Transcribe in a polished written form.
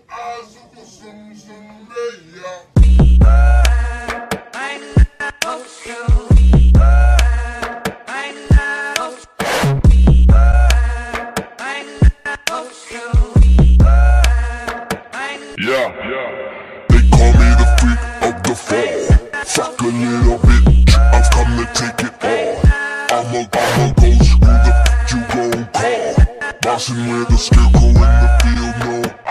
Yeah, they call me the freak of the fall. Fuck a little bit, I've come to take it all. I'm a ghost, who the f*** you gon' call? Bossing with a scarecrow in the field, no